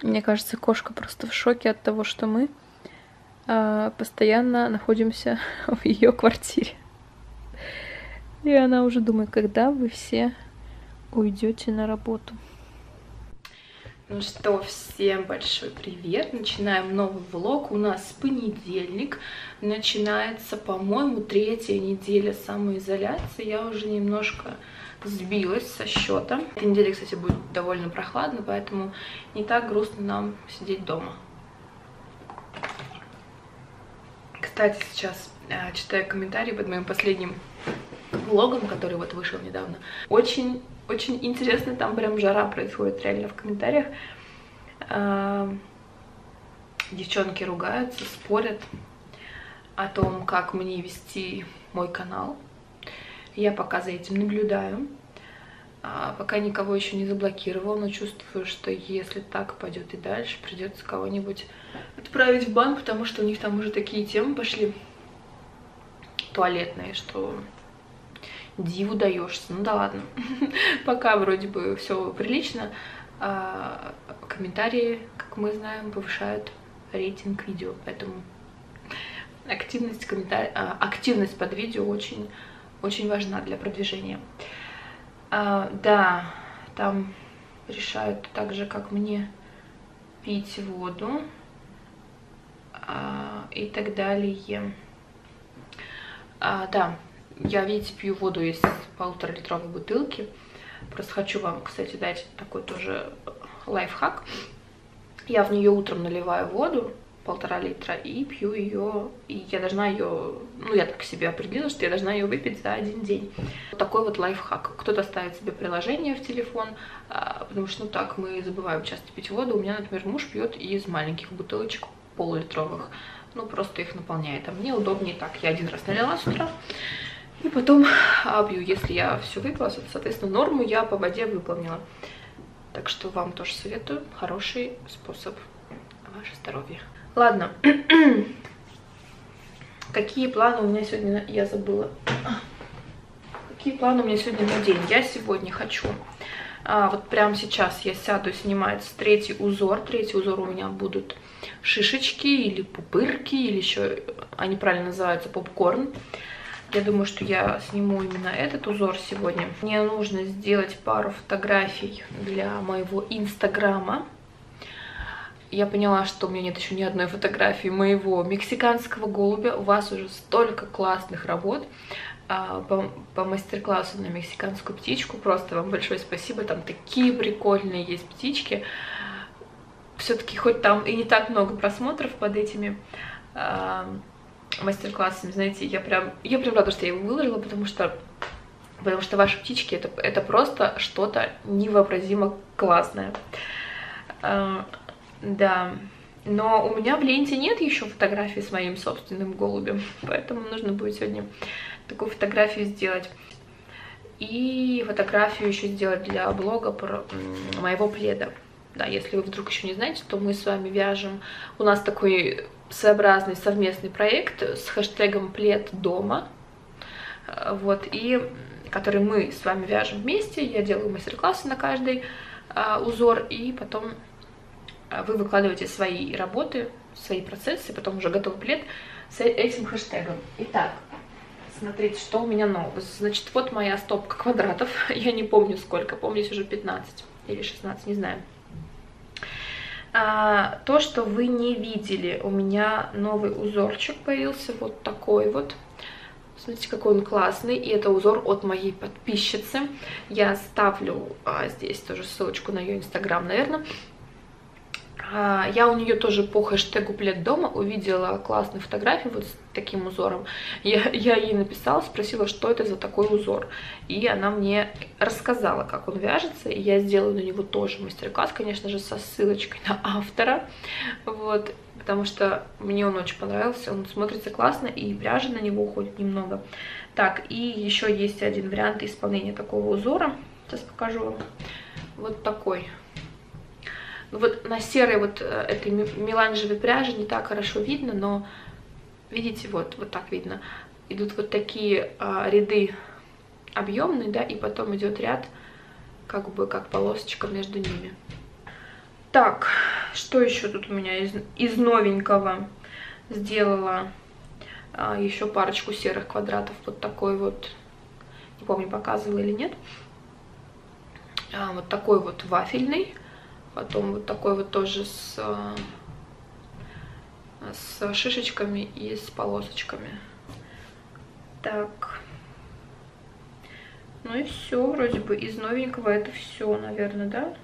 Мне кажется, кошка просто в шоке от того, что мы постоянно находимся в ее квартире. И она уже думает, когда вы все уйдете на работу. Ну что, всем большой привет! Начинаем новый влог. У нас понедельник. Начинается, по-моему, 3-я неделя самоизоляции. Я уже немножко сбилась со счета. Эта неделя, кстати, будет довольно прохладно, поэтому не так грустно нам сидеть дома. Кстати, сейчас читаю комментарии под моим последним влогом, который вот вышел недавно. Очень интересно, там прям жара происходит реально в комментариях. Девчонки ругаются, спорят о том, как мне вести мой канал. Я пока за этим наблюдаю. Пока никого еще не заблокировала, но чувствую, что если так пойдет и дальше, придется кого-нибудь отправить в бан, потому что у них там уже такие темы пошли туалетные, что диву даешься. Ну да ладно. Пока вроде бы все прилично. Комментарии, как мы знаем, повышают рейтинг видео, поэтому активность под видео очень важна для продвижения. Да, там решают так же, как мне пить воду и так далее. Да, я, видите, пью воду из 1,5-литровой бутылки. Просто хочу вам, кстати, дать такой тоже лайфхак. Я в нее утром наливаю воду, 1,5 литра, и пью ее. И я должна ее, ну, я так себе определила, что я должна ее выпить за 1 день. Вот такой вот лайфхак. Кто-то ставит себе приложение в телефон, потому что, ну так, мы забываем часто пить воду. У меня, например, муж пьет из маленьких бутылочек полулитровых. Ну, просто их наполняет. А мне удобнее так. Я 1 раз налила с утра, и потом пью. Если я все выпила, соответственно, норму я по воде выполнила. Так что вам тоже советую. Хороший способ. Ваше здоровье. Ладно. Какие планы у меня сегодня? Я забыла. Какие планы у меня сегодня на день? Я сегодня хочу. Вот прямо сейчас я сяду снимать 3-й узор. 3-й узор у меня будут шишечки или пупырки, или еще они правильно называются попкорн. Я думаю, что я сниму именно этот узор сегодня. Мне нужно сделать пару фотографий для моего инстаграма. Я поняла, что у меня нет еще ни одной фотографии моего мексиканского голубя. У вас уже столько классных работ по мастер-классу на мексиканскую птичку. Просто вам большое спасибо. Там такие прикольные есть птички. Все-таки хоть там и не так много просмотров под этими мастер-классами, знаете, я прям рада, что я его выложила, потому что ваши птички это просто что-то невообразимо классное. Да, но у меня в ленте нет еще фотографии с моим собственным голубем, поэтому нужно будет сегодня такую фотографию сделать. И фотографию еще сделать для блога про моего пледа. Да, если вы вдруг еще не знаете, то мы с вами вяжем. У нас такой своеобразный совместный проект с хэштегом «Плед дома». Вот, и который мы с вами вяжем вместе. Я делаю мастер-классы на каждый узор, и потом вы выкладываете свои работы, свои процессы, потом уже готовый плед с этим хэштегом. Итак, смотрите, что у меня нового. Значит, вот моя стопка квадратов. Я не помню сколько, помню уже 15 или 16, не знаю. То, что вы не видели, у меня новый узорчик появился, вот такой вот. Смотрите, какой он классный, и это узор от моей подписчицы. Я ставлю здесь тоже ссылочку на ее инстаграм, наверное. Я у нее тоже по хэштегу «Плед дома» увидела классные фотографии вот с таким узором. Я ей написала, спросила, что это за такой узор. И она мне рассказала, как он вяжется. И я сделаю на него тоже мастер-класс, конечно же, со ссылочкой на автора. Вот, потому что мне он очень понравился. Он смотрится классно, и пряжи на него уходит немного. Так, и еще есть один вариант исполнения такого узора. Сейчас покажу вам. Вот такой. Вот на серой вот этой меланжевой пряжи не так хорошо видно, но видите, вот так видно. Идут вот такие ряды объемные, да, и потом идет ряд как бы как полосочка между ними. Так, что еще тут у меня из новенького? Сделала еще парочку серых квадратов. Вот такой вот, не помню, показывала или нет. Вот такой вот вафельный. Потом вот такой вот тоже с шишечками и с полосочками. Так. Ну и все, вроде бы из новенького это все, наверное, да?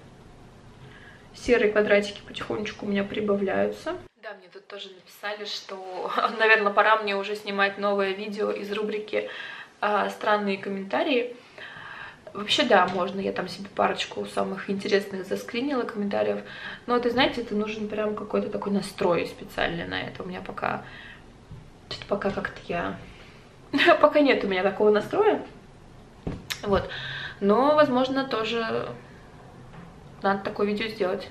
Серые квадратики потихонечку у меня прибавляются. Да, мне тут тоже написали, что, наверное, пора мне уже снимать новое видео из рубрики «Странные комментарии». Вообще, да, можно, я там себе парочку самых интересных заскринила комментариев. Но это, знаете, это нужен прям какой-то такой настрой специальный на это. У меня пока как-то я... Пока нет у меня такого настроя. Вот. Но, возможно, тоже надо такое видео сделать.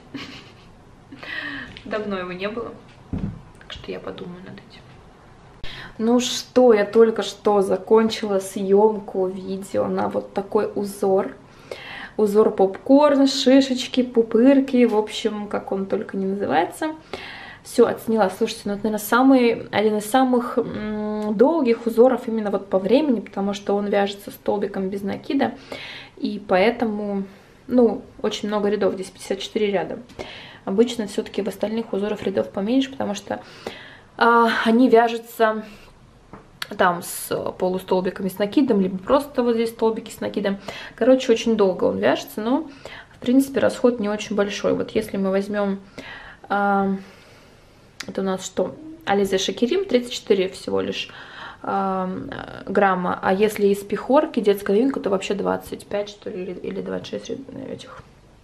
Давно его не было. Так что я подумаю над этим. Ну что, я только что закончила съемку видео на вот такой узор. Узор попкорн, шишечки, пупырки, в общем, как он только не называется. Все отсняла. Слушайте, ну это, наверное, один из самых долгих узоров именно вот по времени, потому что он вяжется столбиком без накида. И поэтому, ну, очень много рядов, здесь 54 ряда. Обычно все-таки в остальных узорах рядов поменьше, потому что они вяжутся там с полустолбиками с накидом, либо просто вот здесь столбики с накидом. Короче, очень долго он вяжется, но, в принципе, расход не очень большой. Вот если мы возьмем, это у нас что, Ализе Шакирим, 34 всего лишь грамма, а если из пихорки детская новинка, то вообще 25, что ли, или 26 этих.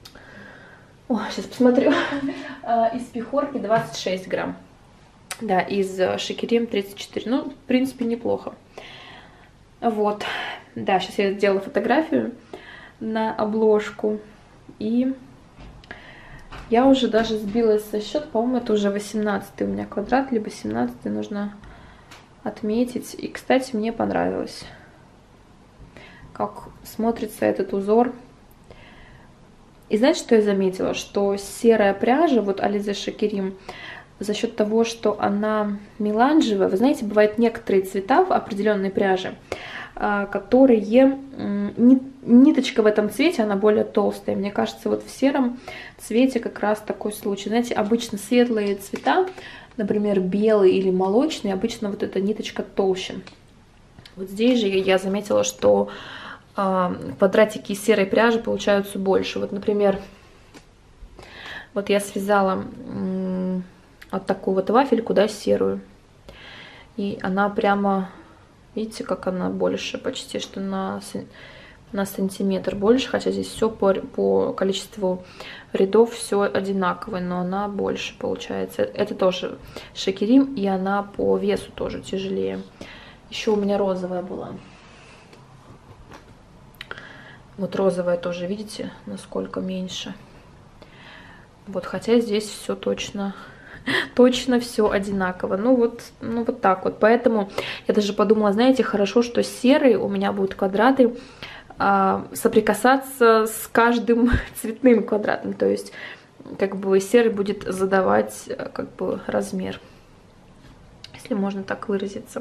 О, сейчас посмотрю. Из пихорки 26 грамм. Да, из Шакирим 34. Ну, в принципе, неплохо. Вот. Да, сейчас я сделала фотографию на обложку. И я уже даже сбилась со счета. По-моему, это уже 18-й у меня квадрат, либо 17-й нужно отметить. И, кстати, мне понравилось, как смотрится этот узор. И знаете, что я заметила? Что серая пряжа, вот Ализе Шакирим, за счет того, что она меланжевая, вы знаете, бывают некоторые цвета в определенной пряже, которые, ниточка в этом цвете, она более толстая. Мне кажется, вот в сером цвете как раз такой случай. Знаете, обычно светлые цвета, например, белый или молочный, обычно вот эта ниточка толще. Вот здесь же я заметила, что квадратики из серой пряжи получаются больше. Вот, например, вот я связала вот такую вот вафельку, да, серую. И она прямо, видите, как она больше, почти что на сантиметр больше, хотя здесь все по количеству рядов все одинаковое, но она больше получается. Это тоже Шакирим, и она по весу тоже тяжелее. Еще у меня розовая была. Вот розовая тоже, видите, насколько меньше. Вот, хотя здесь все точно все одинаково. Ну вот так вот. Поэтому я даже подумала, знаете, хорошо, что серые у меня будут квадраты соприкасаться с каждым цветным квадратом. То есть, как бы серый будет задавать, как бы, размер, если можно так выразиться.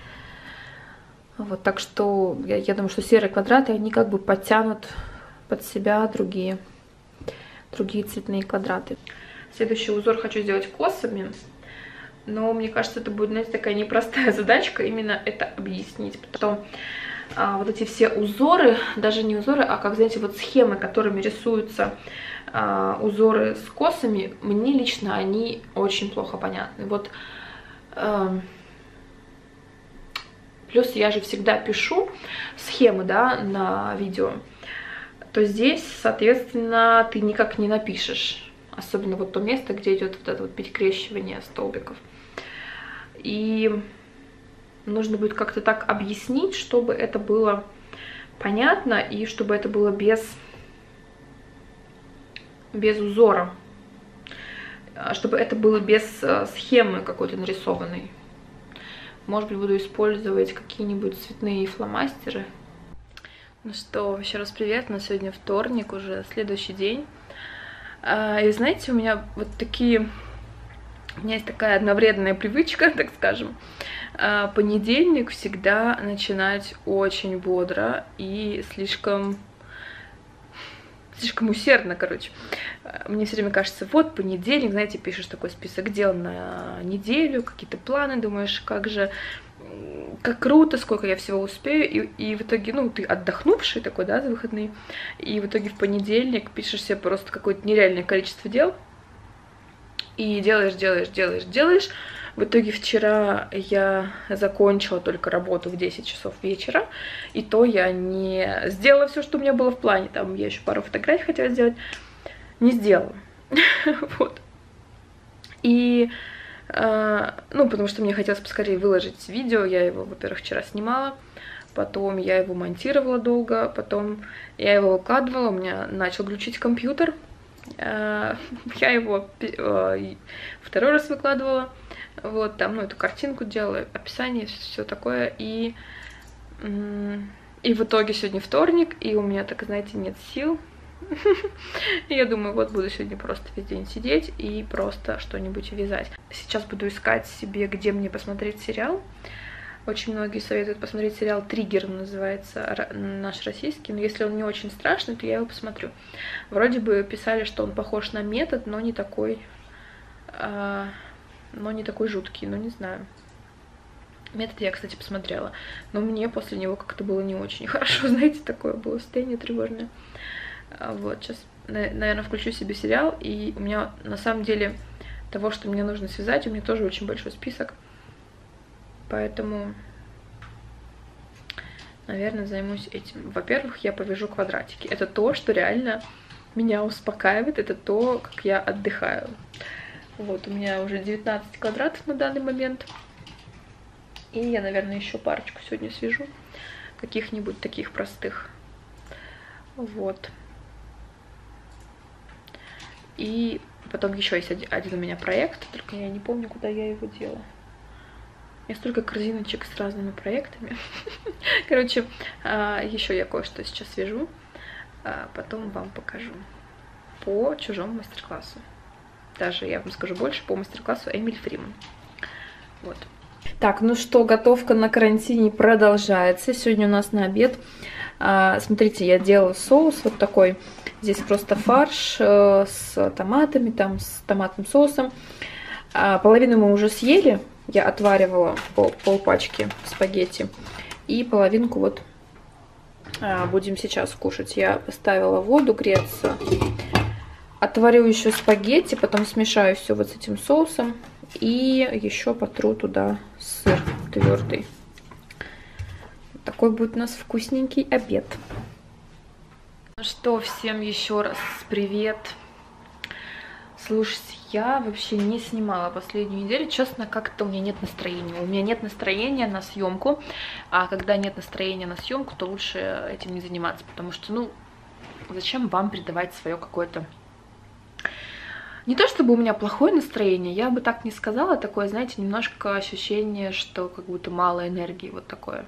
Вот, так что я думаю, что серые квадраты, они как бы подтянут под себя другие цветные квадраты. Следующий узор хочу сделать косами, но мне кажется, это будет, знаете, такая непростая задачка, именно это объяснить. Потому что вот эти все узоры, даже не узоры, а как, знаете, вот схемы, которыми рисуются узоры с косами, мне лично они очень плохо понятны. Вот плюс я же всегда пишу схемы, да, на видео, то здесь, соответственно, ты никак не напишешь. Особенно вот то место, где идет вот это вот перекрещивание столбиков. И нужно будет как-то так объяснить, чтобы это было понятно и чтобы это было без узора. Чтобы это было без схемы какой-то нарисованной. Может быть, буду использовать какие-нибудь цветные фломастеры. Ну что, еще раз привет. На сегодня вторник, уже следующий день. И знаете, у меня вот такие... У меня есть такая одновременная привычка, так скажем. Понедельник всегда начинать очень бодро и слишком усердно, короче. Мне все время кажется, вот понедельник, знаете, пишешь такой список дел на неделю, какие-то планы, думаешь, как круто, сколько я всего успею, и в итоге, ну, ты отдохнувший такой, да, за выходные, и в итоге в понедельник пишешь себе просто какое-то нереальное количество дел, и делаешь. В итоге вчера я закончила только работу в 10 часов вечера, и то я не сделала все, что у меня было в плане. Там я еще пару фотографий хотела сделать, не сделала. Вот. И, ну, потому что мне хотелось поскорее выложить видео, я его, во-первых, вчера снимала, потом я его монтировала долго, потом я его выкладывала, у меня начал глючить компьютер, я его второй раз выкладывала, вот, там, ну, эту картинку делала, описание, все такое, и в итоге сегодня вторник, и у меня, так, знаете, нет сил. И я думаю, вот буду сегодня просто весь день сидеть и просто что-нибудь вязать. Сейчас буду искать себе, где мне посмотреть сериал. Очень многие советуют посмотреть сериал «Триггер», называется, наш российский. Но если он не очень страшный, то я его посмотрю. Вроде бы писали, что он похож на «Метод», но не такой жуткий, но не знаю. «Метод» я, кстати, посмотрела. Но мне после него как-то было не очень хорошо, знаете, такое было состояние тревожное. Вот, сейчас, наверное, включу себе сериал, и у меня, на самом деле, того, что мне нужно связать, у меня тоже очень большой список. Поэтому, наверное, займусь этим. Во-первых, я повяжу квадратики. Это то, что реально меня успокаивает, это то, как я отдыхаю. Вот, у меня уже 19 квадратов на данный момент. И я, наверное, еще парочку сегодня свяжу. Каких-нибудь таких простых. Вот. И потом еще есть один у меня проект, только я не помню, куда я его делала. У меня столько корзиночек с разными проектами. Короче, еще я кое-что сейчас свяжу, потом вам покажу по чужому мастер-классу. Даже, я вам скажу больше, по мастер-классу Эмиль Фриман. Вот. Так, ну что, готовка на карантине продолжается. Сегодня у нас на обед. Смотрите, я делала соус вот такой. Здесь просто фарш с томатами, там с томатным соусом. Половину мы уже съели. Я отваривала полпачки спагетти. И половинку вот будем сейчас кушать. Я поставила воду греться. Отварю еще спагетти, потом смешаю все вот с этим соусом. И еще потру туда сыр твердый. Такой будет у нас вкусненький обед. Ну что, всем еще раз привет. Слушайте, я вообще не снимала последнюю неделю. Честно, как-то у меня нет настроения. У меня нет настроения на съемку. А когда нет настроения на съемку, то лучше этим не заниматься. Потому что, ну, зачем вам придавать свое какое-то... Не то чтобы у меня плохое настроение, я бы так не сказала. Такое, знаете, немножко ощущение, что как будто мало энергии. Вот такое.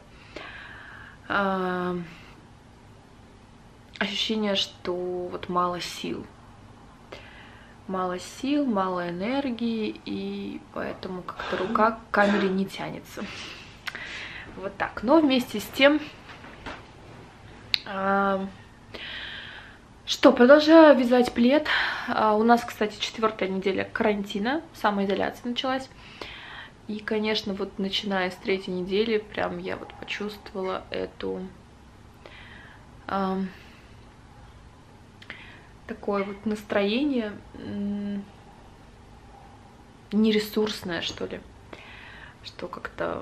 Ощущение, что вот мало сил. Мало сил, мало энергии, и поэтому как-то рука к камере не тянется. Вот так. Но вместе с тем... Что, продолжаю вязать плед. У нас, кстати, 4-я неделя карантина, самоизоляция началась. И, конечно, вот начиная с 3-й недели, прям я вот почувствовала эту... такое вот настроение нересурсное, что ли. Что как-то,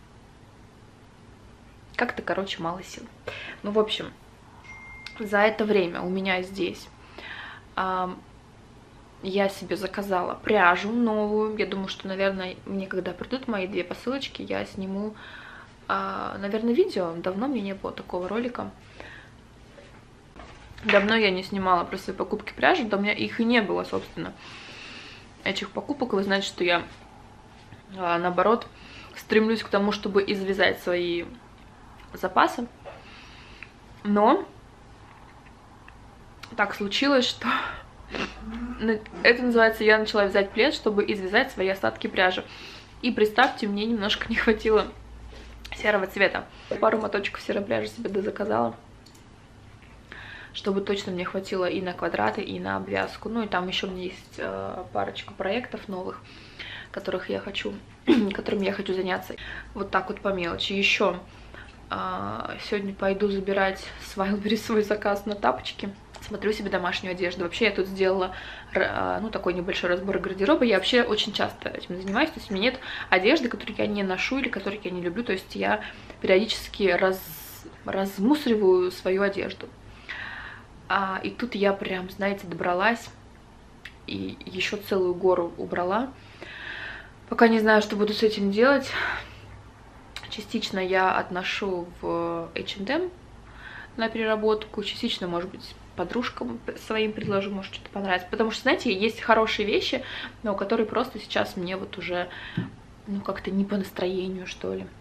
короче, мало сил. Ну, в общем, за это время у меня здесь я себе заказала пряжу новую. Я думаю, что, наверное, мне когда придут мои 2 посылочки, я сниму, наверное, видео. Давно мне не было такого ролика. Давно я не снимала про свои покупки пряжи, да у меня их и не было, собственно, этих покупок. Вы знаете, что я, наоборот, стремлюсь к тому, чтобы извязать свои запасы. Но так случилось, что Это называется «Я начала вязать плед, чтобы извязать свои остатки пряжи». И представьте, мне немножко не хватило серого цвета. Пару моточков серой пряжи себе дозаказала, чтобы точно мне хватило и на квадраты, и на обвязку. Ну и там еще у меня есть парочка проектов новых, которыми я хочу заняться. Вот так вот по мелочи. Еще сегодня пойду забирать с Wildberries свой заказ на тапочки. Смотрю себе домашнюю одежду. Вообще я тут сделала ну, такой небольшой разбор гардероба. Я вообще очень часто этим занимаюсь. То есть у меня нет одежды, которую я не ношу или которую я не люблю. То есть я периодически размусориваю свою одежду. И тут я прям, знаете, добралась и еще целую гору убрала. Пока не знаю, что буду с этим делать. Частично я отношу в H&M на переработку, частично, может быть, подружкам своим предложу, может, что-то понравится. Потому что, знаете, есть хорошие вещи, но которые просто сейчас мне вот уже, ну, как-то не по настроению, что ли.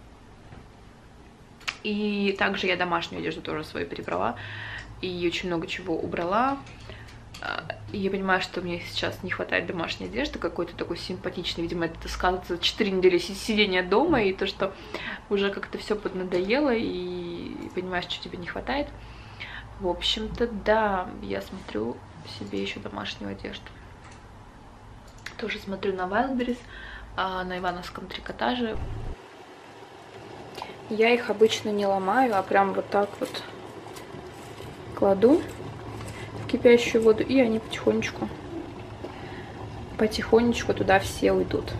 И также я домашнюю одежду тоже свою перебрала. И очень много чего убрала. И я понимаю, что мне сейчас не хватает домашней одежды, какой-то такой симпатичный. Видимо, это сказывается 4 недели сидения дома, и то, что уже как-то все поднадоело, и понимаешь, что тебе не хватает. В общем-то, да, я смотрю себе еще домашнюю одежду. Тоже смотрю на Wildberries, на ивановском трикотаже. Я их обычно не ломаю, а прям вот так вот кладу в кипящую воду, и они потихонечку туда все уйдут.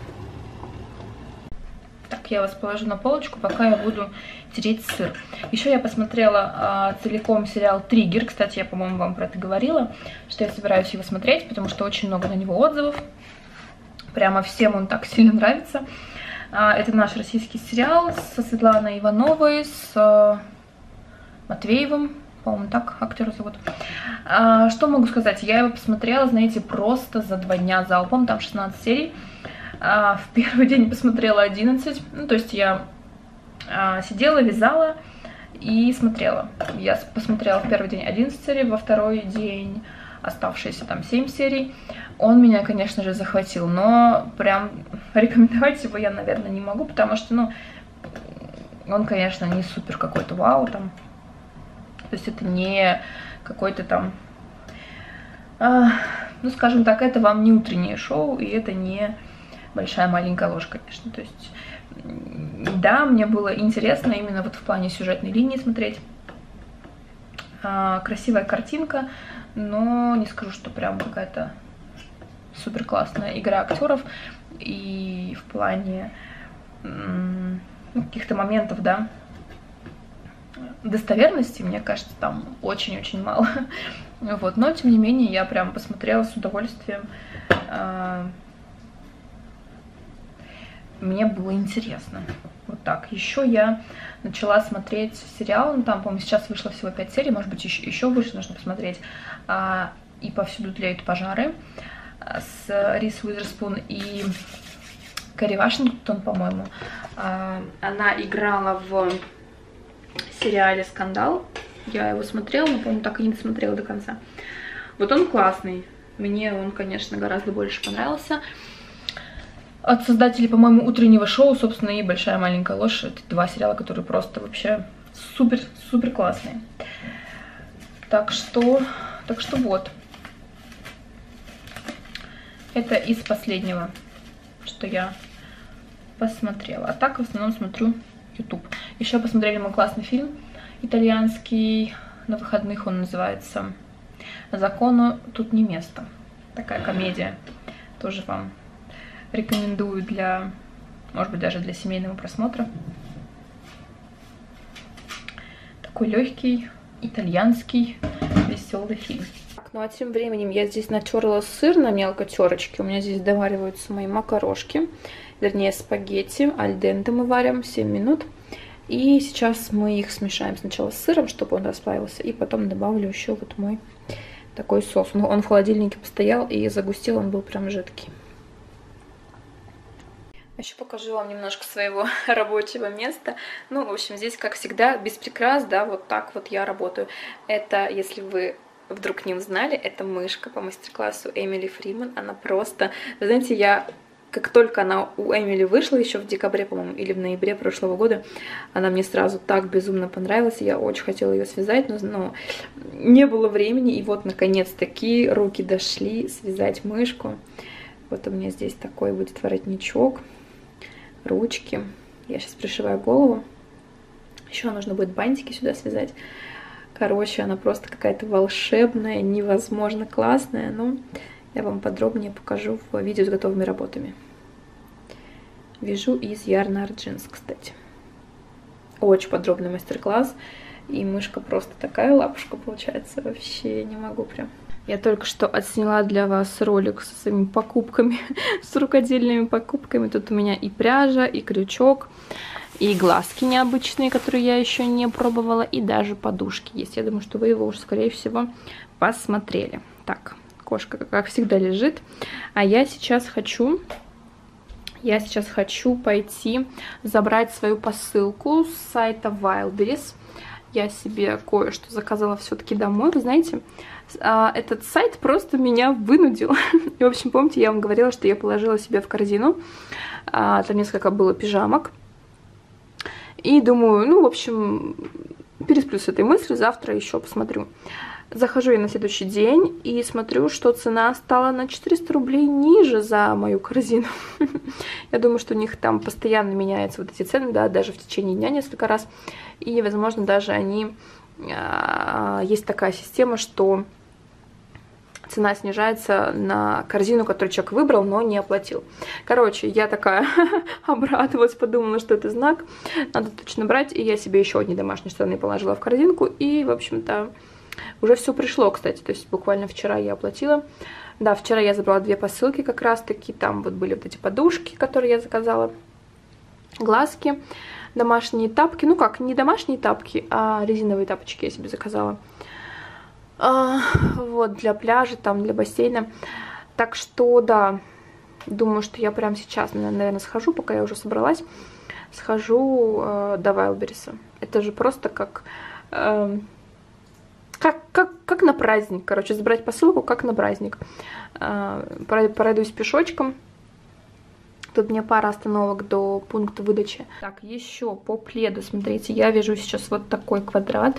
Так, я вас положу на полочку, пока я буду тереть сыр. Еще я посмотрела целиком сериал «Триггер». Кстати, я, по-моему, вам про это говорила, что я собираюсь его смотреть, потому что очень много на него отзывов. Прямо всем он так сильно нравится. Это наш российский сериал со Светланой Ивановой, с Матвеевым. По-моему, так актера зовут. Что могу сказать? Я его посмотрела, знаете, просто за 2 дня залпом. Там 16 серий. В первый день посмотрела 11. Ну, то есть я сидела, вязала и смотрела. Я посмотрела в первый день 11 серий, во второй день оставшиеся там 7 серий. Он меня, конечно же, захватил, но прям рекомендовать его я, наверное, не могу, потому что, ну, он, конечно, не супер какой-то вау там. То есть это не какой-то там, ну, скажем так, это вам не утреннее шоу, и это не большая маленькая ложь, конечно. То есть, да, мне было интересно именно вот в плане сюжетной линии смотреть. Красивая картинка, но не скажу, что прям какая-то супер классная игра актеров. И в плане каких-то моментов, да, достоверности, мне кажется, там очень-очень мало. Вот. Но, тем не менее, я прям посмотрела с удовольствием. Мне было интересно. Вот так. Еще я начала смотреть сериал. Ну, там, по-моему, сейчас вышло всего 5 серий. Может быть, еще выше нужно посмотреть. «И повсюду тлеют пожары» с Риз Уизерспун и Кэрри Вашингтон, по-моему. Она играла в сериале «Скандал». Я его смотрела, но, по-моему, так и не досмотрела до конца. Вот он классный. Мне он, конечно, гораздо больше понравился. От создателей, по-моему, «Утреннего шоу», собственно, и «Большая маленькая ложь». Это 2 сериала, которые просто вообще супер классные. Так что вот. Это из последнего, что я посмотрела. А так в основном смотрю YouTube. Еще посмотрели мы классный фильм итальянский на выходных, он называется «Закону тут не место». Такая комедия. Тоже вам рекомендую для, может быть, даже для семейного просмотра. Такой легкий, итальянский, веселый фильм. Ну а тем временем я здесь натерла сыр на мелкой терочке. У меня здесь довариваются мои макарошки, вернее спагетти. Аль денте мы варим 7 минут. И сейчас мы их смешаем сначала с сыром, чтобы он расплавился, и потом добавлю еще вот мой такой соус. Он в холодильнике постоял и загустел, он был прям жидкий. Еще покажу вам немножко своего рабочего места. Ну, в общем, здесь, как всегда, без прикрас, да, вот так вот я работаю. Это, если вы вдруг не узнали, это мышка по мастер-классу Эмили Фриман. Она просто... Вы знаете, я... Как только она у Эмили вышла, еще в декабре, по-моему, или в ноябре прошлого года, она мне сразу так безумно понравилась. Я очень хотела ее связать, но не было времени. И вот, наконец-таки, руки дошли связать мышку. Вот у меня здесь такой будет воротничок, ручки. Я сейчас пришиваю голову. Еще нужно будет бантики сюда связать. Короче, она просто какая-то волшебная, невозможно классная, но... Я вам подробнее покажу в видео с готовыми работами. Вяжу из Yarn Art Jeans, кстати. Очень подробный мастер-класс. И мышка просто такая лапушка получается. Вообще не могу прям. Я только что отсняла для вас ролик со своими покупками, с рукодельными покупками. Тут у меня и пряжа, и крючок, и глазки необычные, которые я еще не пробовала, и даже подушки есть. Я думаю, что вы его уже, скорее всего, посмотрели. Так. Кошка, как всегда, лежит. А я сейчас хочу пойти забрать свою посылку с сайта Wildberries. Я себе кое-что заказала все-таки домой. Вы знаете, этот сайт просто меня вынудил. И, в общем, помните, я вам говорила, что я положила себе в корзину. Там несколько было пижамок. И думаю, ну, в общем, пересплю с этой мыслью. Завтра еще посмотрю. Захожу я на следующий день и смотрю, что цена стала на 400 рублей ниже за мою корзину. Я думаю, что у них там постоянно меняются вот эти цены, да, даже в течение дня несколько раз. И, возможно, даже есть такая система, что цена снижается на корзину, которую человек выбрал, но не оплатил. Короче, я такая обрадовалась, подумала, что это знак. Надо точно брать. И я себе еще одни домашние штаны положила в корзинку. И, в общем-то... Уже все пришло, кстати, то есть буквально вчера я оплатила. Да, вчера я забрала 2 посылки как раз-таки. Там вот были вот эти подушки, которые я заказала. Глазки, домашние тапки. Ну как, не домашние тапки, а резиновые тапочки я себе заказала. Вот, для пляжа, там, для бассейна. Так что, да, думаю, что я прямо сейчас, наверное, схожу, пока я уже собралась. Схожу до Wildberries. Это же просто как... Как на праздник, короче, забрать посылку, как на праздник. Пройдусь пешочком. Тут мне пара остановок до пункта выдачи. Так, еще по пледу, смотрите, я вяжу сейчас вот такой квадрат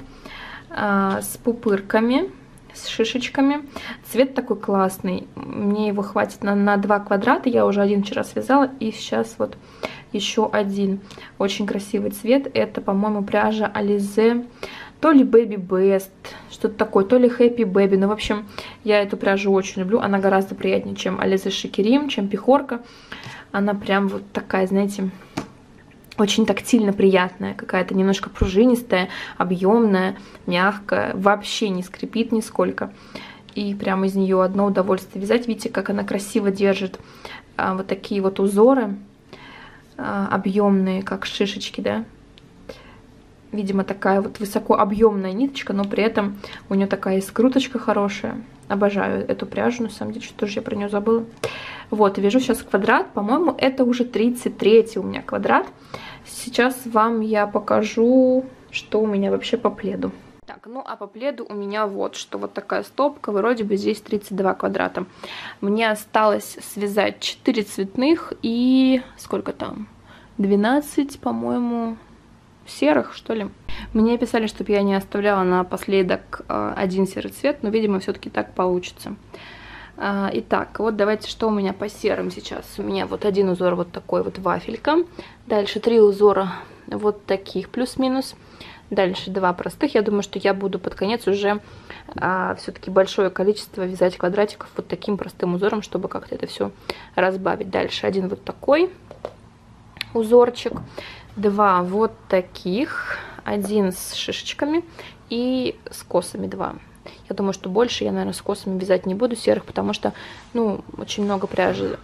с пупырками, с шишечками. Цвет такой классный, мне его хватит на 2 квадрата. Я уже один вчера связала, и сейчас вот еще один. Очень красивый цвет. Это, по-моему, пряжа Alize. То ли Baby Best, что-то такое, то ли Happy Baby. Ну, в общем, я эту пряжу очень люблю. Она гораздо приятнее, чем Alize Shikerim, чем Пехорка. Она прям вот такая, знаете, очень тактильно приятная. Какая-то немножко пружинистая, объемная, мягкая. Вообще не скрипит нисколько. И прям из нее одно удовольствие вязать. Видите, как она красиво держит вот такие вот узоры. Объемные, как шишечки, да. Видимо, такая вот высокообъемная ниточка, но при этом у нее такая скруточка хорошая. Обожаю эту пряжу, на самом деле, что тоже я про нее забыла. Вот, вяжу сейчас квадрат, по-моему, это уже 33-й у меня квадрат. Сейчас вам я покажу, что у меня вообще по пледу. Так, ну а по пледу у меня вот, что вот такая стопка, вроде бы здесь 32 квадрата. Мне осталось связать 4 цветных и сколько там? 12, по-моему... серых, что ли. Мне писали, чтобы я не оставляла напоследок один серый цвет, но, видимо, все-таки так получится. Итак, вот давайте, что у меня по серым сейчас. У меня вот один узор вот такой вот вафелька. Дальше 3 узора вот таких плюс-минус. Дальше 2 простых. Я думаю, что я буду под конец уже все-таки большое количество вязать квадратиков вот таким простым узором, чтобы как-то это все разбавить. Дальше один вот такой узорчик. 2 вот таких, 1 с шишечками и с косами 2. Я думаю, что больше я, наверное, с косами вязать не буду серых, потому что, ну, очень много пряжи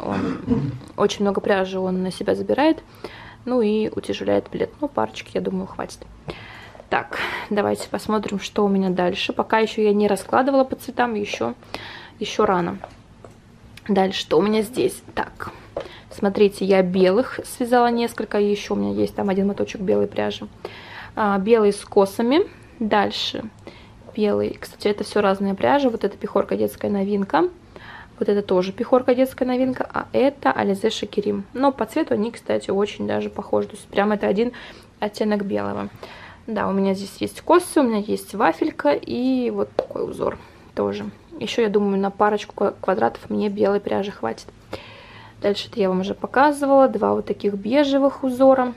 он на себя забирает, ну и утяжеляет плед. Ну, парочки, я думаю, хватит. Так, давайте посмотрим, что у меня дальше. Пока еще я не раскладывала по цветам, еще рано. Дальше, что у меня здесь? Так, смотрите, я белых связала несколько, еще у меня есть там один моточек белой пряжи. Белый с косами. Дальше белый. Кстати, это все разная пряжа. Вот это пехорка детская новинка. Вот это тоже пехорка детская новинка. А это Ализе Шакирим. Но по цвету они, кстати, очень даже похожи. То есть прям это один оттенок белого. Да, у меня здесь есть косы, у меня есть вафелька и вот такой узор тоже. Еще, я думаю, на парочку квадратов мне белой пряжи хватит. Дальше это я вам уже показывала. Два вот таких бежевых узора.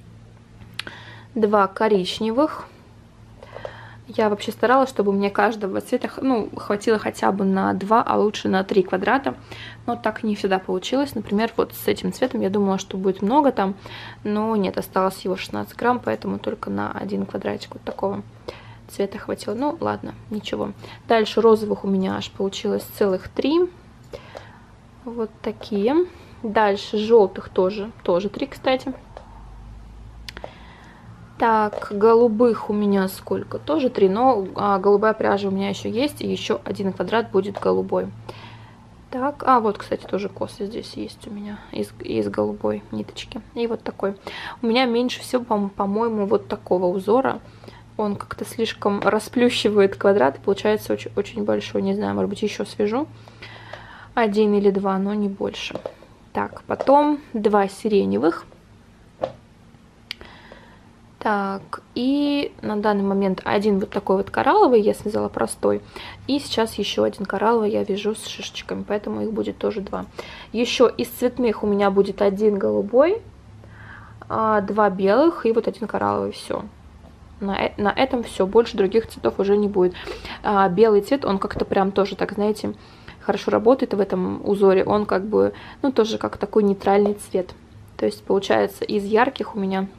Два коричневых. Я вообще старалась, чтобы мне каждого цвета, ну, хватило хотя бы на 2, а лучше на 3 квадрата. Но так не всегда получилось. Например, вот с этим цветом я думала, что будет много там. Но нет, осталось всего 16 грамм, поэтому только на 1 квадратик вот такого цвета хватило. Ну, ладно, ничего. Дальше розовых у меня аж получилось целых 3. Вот такие. Дальше желтых тоже 3, кстати. Так, голубых у меня сколько? Тоже 3, но голубая пряжа у меня еще есть, и еще 1 квадрат будет голубой. Так, вот, кстати, тоже косы здесь есть у меня из голубой ниточки. И вот такой. У меня меньше всего, по-моему, вот такого узора. Он как-то слишком расплющивает квадрат, и получается очень, очень большой. Не знаю, может быть, еще свяжу 1 или 2, но не больше. Так, потом 2 сиреневых. Так, и на данный момент 1 вот такой вот коралловый я связала простой. И сейчас еще 1 коралловый я вяжу с шишечками, поэтому их будет тоже 2. Еще из цветных у меня будет 1 голубой, 2 белых и вот 1 коралловый. Все. На этом все. Больше других цветов уже не будет. Белый цвет, он как-то прям тоже, так знаете, хорошо работает в этом узоре. Он как бы, ну тоже как такой нейтральный цвет. То есть получается из ярких у меня...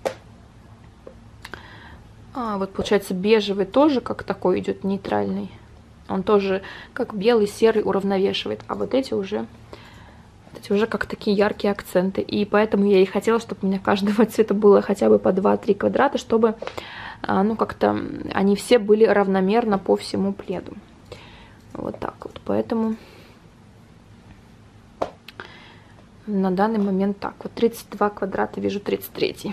вот получается бежевый тоже как такой идет нейтральный. Он тоже как белый, серый уравновешивает. А вот эти уже как такие яркие акценты. И поэтому я и хотела, чтобы у меня каждого цвета было хотя бы по 2-3 квадрата, чтобы, ну, как-то они все были равномерно по всему пледу. Вот так вот. Поэтому на данный момент так. Вот 32 квадрата вижу 33.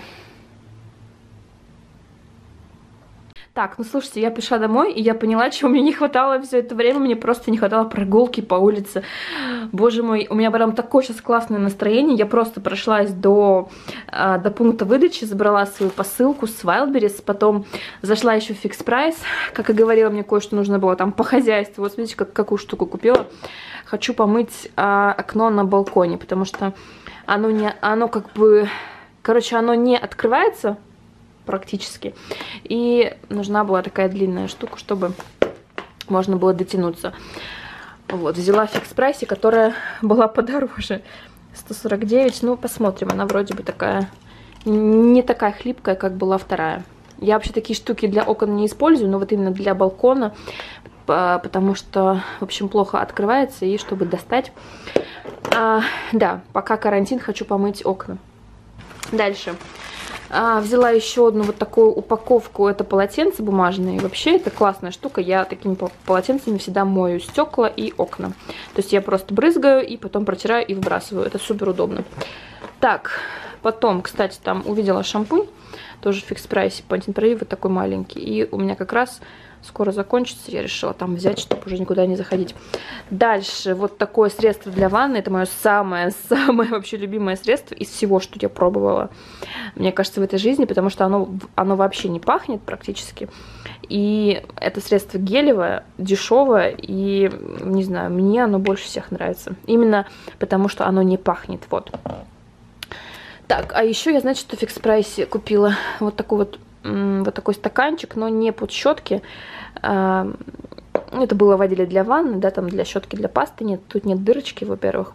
Так, ну слушайте, я пришла домой, и я поняла, чего мне не хватало все это время. Мне просто не хватало прогулки по улице. Боже мой, у меня прям такое сейчас классное настроение. Я просто прошлась до пункта выдачи, забрала свою посылку с Wildberries, потом зашла еще в Fix Price. Как и говорила, мне кое-что нужно было там по хозяйству. Вот смотрите, какую штуку купила. Хочу помыть окно на балконе, потому что оно как бы... Короче, оно не открывается практически. И нужна была такая длинная штука, чтобы можно было дотянуться. Вот, взяла в Fix Price, которая была подороже. 149. Ну, посмотрим. Она вроде бы такая, не такая хлипкая, как была вторая. Я вообще такие штуки для окон не использую, но вот именно для балкона, потому что, в общем, плохо открывается, и чтобы достать. Да, пока карантин, хочу помыть окна. Дальше. Взяла еще одну вот такую упаковку, это полотенце бумажное. И вообще это классная штука, я такими полотенцами всегда мою стекла и окна. То есть я просто брызгаю и потом протираю и выбрасываю, это супер удобно. Так, потом, кстати, там увидела шампунь, тоже в Fix Price, Pantene Pro, вот такой маленький. И у меня как раз скоро закончится, я решила там взять, чтобы уже никуда не заходить. Дальше вот такое средство для ванны, это мое самое-самое вообще любимое средство из всего, что я пробовала, мне кажется, в этой жизни, потому что оно вообще не пахнет практически. И это средство гелевое, дешевое, и, не знаю, мне оно больше всех нравится. Именно потому, что оно не пахнет, вот. Так, а еще я, значит, в Fix Price купила вот такой стаканчик, но не под щетки. Это было в отделе для ванны, да, там для щетки, для пасты нет, тут нет дырочки, во-первых.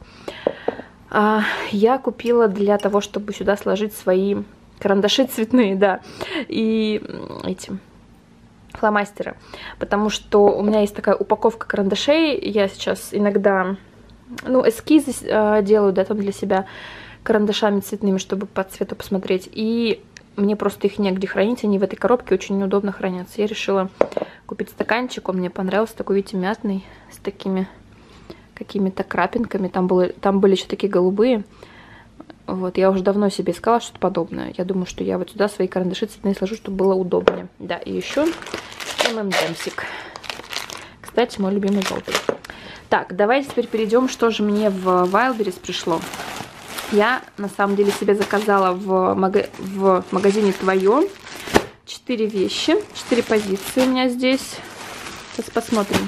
Я купила для того, чтобы сюда сложить свои карандаши цветные, да, и эти фломастеры, потому что у меня есть такая упаковка карандашей, я сейчас иногда, ну, эскизы делаю, да, там для себя карандашами цветными, чтобы по цвету посмотреть, и мне просто их негде хранить, они в этой коробке очень неудобно хранятся. Я решила купить стаканчик, он мне понравился, такой, видите, мятный, с такими какими-то крапинками, там были еще такие голубые. Вот, я уже давно себе искала что-то подобное. Я думаю, что я вот сюда свои карандаши цветные сложу, чтобы было удобнее. Да, и еще ММДемсик. Кстати, мой любимый желтый. Так, давайте теперь перейдем, что же мне в Wildberries пришло. Я, на самом деле, себе заказала в магазине Твое 4 вещи, 4 позиции у меня здесь. Сейчас посмотрим.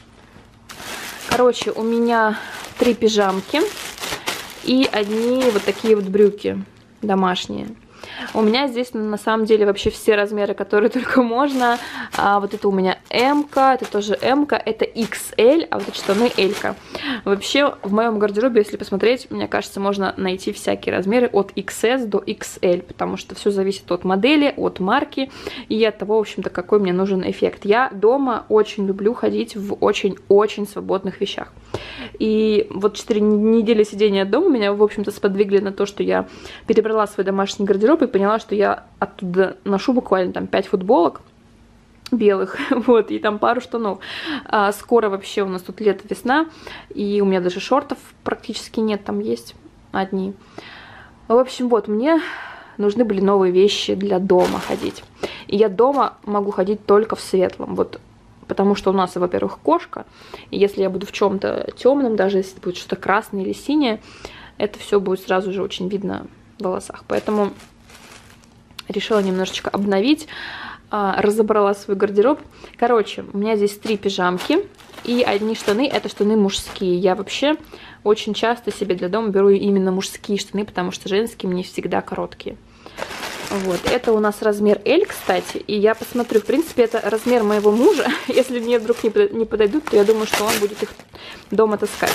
Короче, у меня 3 пижамки и одни вот такие вот брюки домашние. У меня здесь на самом деле вообще все размеры, которые только можно. Вот это у меня М-ка, это тоже М-ка, это XL, а вот эти штаны L-ка. Вообще в моем гардеробе, если посмотреть, мне кажется, можно найти всякие размеры от XS до XL, потому что все зависит от модели, от марки и от того, в общем-то, какой мне нужен эффект. Я дома очень люблю ходить в очень-очень свободных вещах. И вот 4 недели сидения дома меня, в общем-то, сподвигли на то, что я перебрала свой домашний гардероб и поняла, что я оттуда ношу буквально там 5 футболок белых, вот, и там пару штанов. Скоро вообще у нас тут лето, весна, и у меня даже шортов практически нет, там есть одни. В общем, вот, мне нужны были новые вещи для дома ходить. И я дома могу ходить только в светлом, вот. Потому что у нас, во-первых, кошка, и если я буду в чем-то темном, даже если будет что-то красное или синее, это все будет сразу же очень видно в волосах. Поэтому решила немножечко обновить, разобрала свой гардероб. Короче, у меня здесь 3 пижамки и одни штаны, это штаны мужские. Я вообще очень часто себе для дома беру именно мужские штаны, потому что женские мне всегда короткие. Вот, это у нас размер L, кстати, и я посмотрю, в принципе, это размер моего мужа. Если мне вдруг не подойдут, то я думаю, что он будет их дома таскать.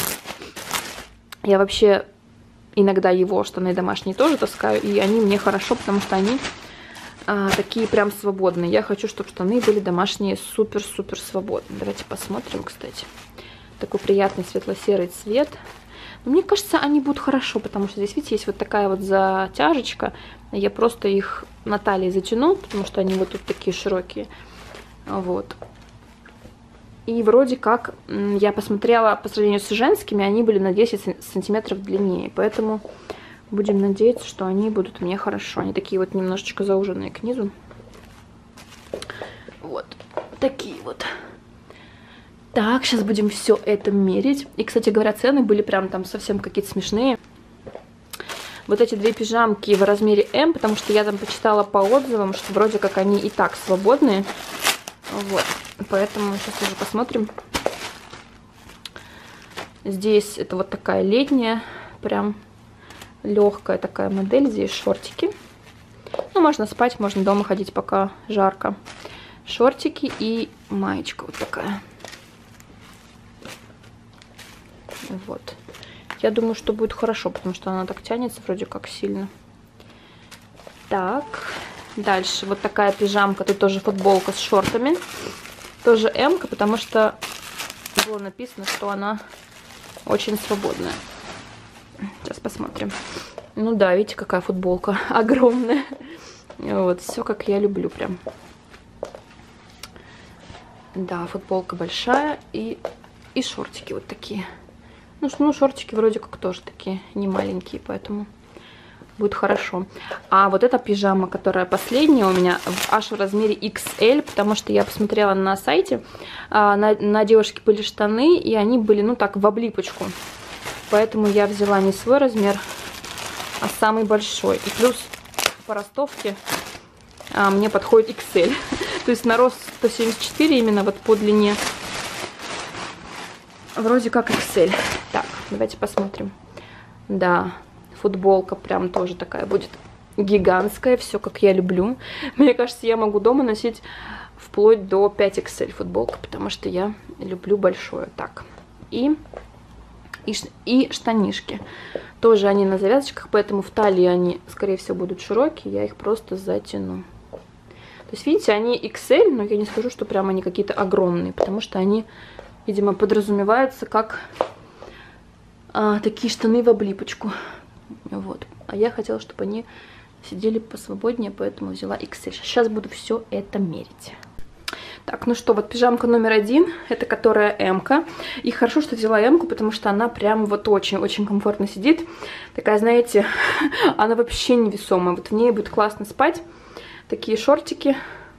Я вообще иногда его штаны домашние тоже таскаю, и они мне хорошо, потому что они такие прям свободные. Я хочу, чтобы штаны были домашние супер-супер свободные. Давайте посмотрим, кстати. Такой приятный светло-серый цвет. Но мне кажется, они будут хорошо, потому что здесь, видите, есть вот такая вот затяжечка. Я просто их на талии затяну, потому что они вот тут такие широкие. Вот. И вроде как, я посмотрела по сравнению с женскими, они были на 10 сантиметров длиннее. Поэтому будем надеяться, что они будут мне хорошо. Они такие вот немножечко зауженные к низу. Вот. Такие вот. Так, сейчас будем все это мерить. И, кстати говоря, цены были прям там совсем какие-то смешные. Вот эти 2 пижамки в размере М, потому что я там почитала по отзывам, что вроде как они и так свободные. Вот, поэтому сейчас уже посмотрим. Здесь это вот такая летняя, прям легкая такая модель. Здесь шортики. Ну, можно спать, можно дома ходить, пока жарко. Шортики и маечка вот такая. Вот. Я думаю, что будет хорошо, потому что она так тянется вроде как сильно. Так, дальше вот такая пижамка, тут тоже футболка с шортами. Тоже М-ка, потому что было написано, что она очень свободная. Сейчас посмотрим. Ну да, видите, какая футболка огромная. Вот, все как я люблю прям. Да, футболка большая и шортики вот такие. Ну, шортики вроде как тоже такие не маленькие, поэтому будет хорошо. А вот эта пижама, которая последняя у меня, аж в размере XL, потому что я посмотрела на сайте, на девушке были штаны, и они были, ну так, в облипочку. Поэтому я взяла не свой размер, а самый большой. И плюс по ростовке мне подходит XL. То есть на рост 174 именно вот по длине. Вроде как XL. Так, давайте посмотрим. Да, футболка прям тоже такая будет гигантская. Все как я люблю. Мне кажется, я могу дома носить вплоть до 5XL футболка, потому что я люблю большое. Так, и штанишки. Тоже они на завязочках, поэтому в талии они, скорее всего, будут широкие. Я их просто затяну. То есть, видите, они XL, но я не скажу, что прям они какие-то огромные, потому что они, видимо, подразумеваются как такие штаны в облипочку. Вот. А я хотела, чтобы они сидели посвободнее, поэтому взяла XL. Сейчас буду все это мерить. Так, ну что, вот пижамка номер 1, это которая М-ка. И хорошо, что взяла М-ку, потому что она прям вот очень-очень комфортно сидит. Такая, знаете, она вообще невесомая. Вот в ней будет классно спать. Такие шортики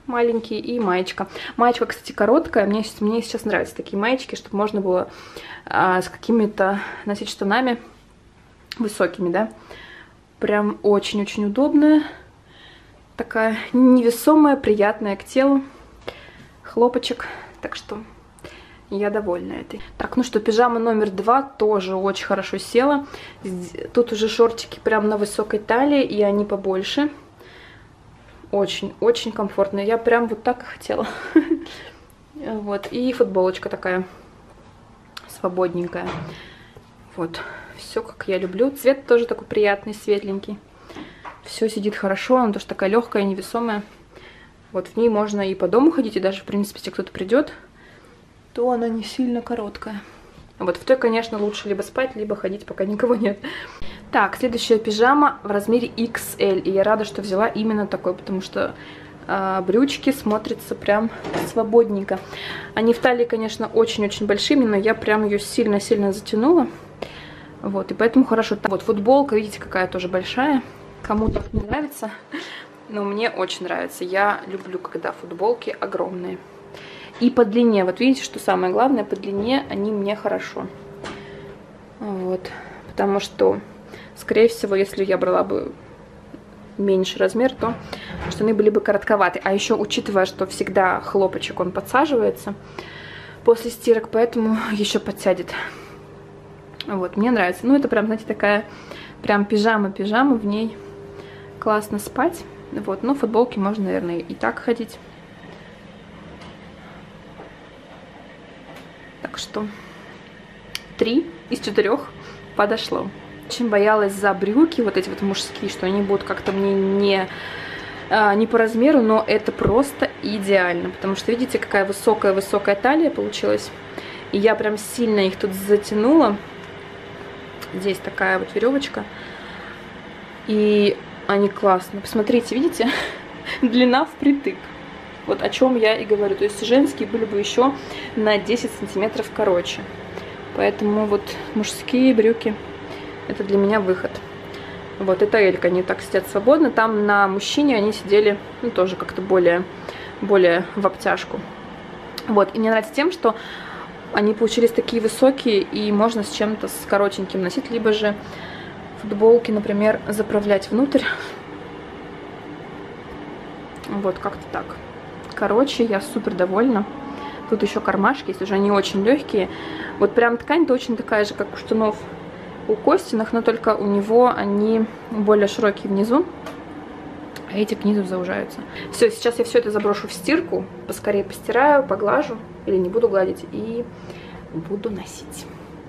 маленький и маечка. Маечка, кстати, короткая. Мне сейчас нравятся такие маечки, чтобы можно было с какими-то носить штанами высокими, да. Прям очень-очень удобная. Такая невесомая, приятная к телу. Хлопочек. Так что я довольна этой. Так, ну что, пижама номер 2 тоже очень хорошо села. Тут уже шортики прям на высокой талии, и они побольше. Очень-очень комфортно. Я прям вот так и хотела. Вот. И футболочка такая свободненькая. Вот. Все, как я люблю. Цвет тоже такой приятный, светленький. Все сидит хорошо. Она тоже такая легкая, невесомая. Вот в ней можно и по дому ходить, и даже, в принципе, если кто-то придет, то она не сильно короткая. Вот в той, конечно, лучше либо спать, либо ходить, пока никого нет. Так, следующая пижама в размере XL. И я рада, что взяла именно такой, потому что брючки смотрятся прям свободненько. Они в талии, конечно, очень-очень большими, но я прям ее сильно-сильно затянула. Вот, и поэтому хорошо. Вот футболка, видите, какая тоже большая. Кому-то не нравится, но мне очень нравится. Я люблю, когда футболки огромные. И по длине, вот видите, что самое главное, по длине они мне хорошо. Вот, потому что, скорее всего, если я брала бы меньше размер, то штаны были бы коротковаты. А еще, учитывая, что всегда хлопочек, он подсаживается после стирок, поэтому еще подсядет. Вот, мне нравится. Ну, это прям, знаете, такая прям пижама-пижама, в ней классно спать. Вот, но в футболке можно, наверное, и так ходить. Так что 3 из 4 подошло. Очень боялась за брюки, вот эти вот мужские, что они будут как-то мне не по размеру, но это просто идеально. Потому что, видите, какая высокая-высокая талия получилась. И я прям сильно их тут затянула. Здесь такая вот веревочка. И они классные. Посмотрите, видите? Длина впритык. Вот о чем я и говорю. То есть женские были бы еще на 10 сантиметров короче. Поэтому вот мужские брюки — это для меня выход. Вот, это элька, они так сидят свободно. Там на мужчине они сидели, ну, тоже как-то более в обтяжку. Вот, и мне нравится тем, что они получились такие высокие, и можно с чем-то с коротеньким носить, либо же футболки, например, заправлять внутрь. Вот, как-то так. Короче, я супер довольна. Тут еще кармашки есть, уже они очень легкие. Вот прям ткань точно такая же, как у штанов у Костиных, но только у него они более широкие внизу, а эти к низу заужаются. Все, сейчас я все это заброшу в стирку, поскорее постираю, поглажу, или не буду гладить, и буду носить.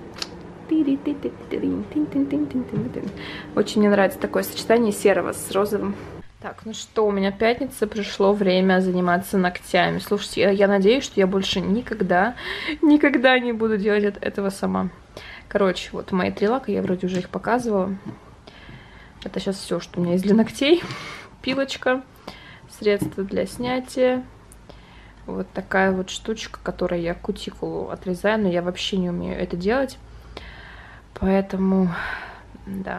Очень мне нравится такое сочетание серого с розовым. Так, ну что, у меня пятница, пришло время заниматься ногтями. Слушайте, я надеюсь, что я больше никогда не буду делать этого сама. Короче, вот мои 3 лака, я вроде уже их показывала. Это сейчас все, что у меня есть для ногтей. Пилочка, средство для снятия. Вот такая вот штучка, которой я кутикулу отрезаю, но я вообще не умею это делать. Поэтому, да,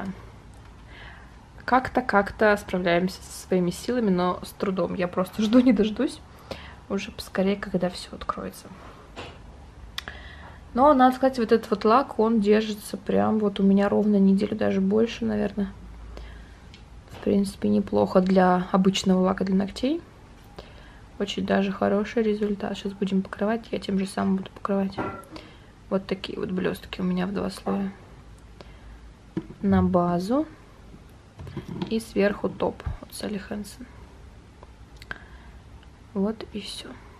как-то справляемся со своими силами, но с трудом. Я просто жду не дождусь уже поскорее, когда все откроется. Но, надо сказать, вот этот вот лак, он держится прям вот у меня ровно неделю, даже больше, наверное. В принципе, неплохо для обычного лака для ногтей. Очень даже хороший результат. Сейчас будем покрывать, я тем же самым буду покрывать. Вот такие вот блестки у меня в 2 слоя. На базу. И сверху топ от Sally Hansen. Вот и все.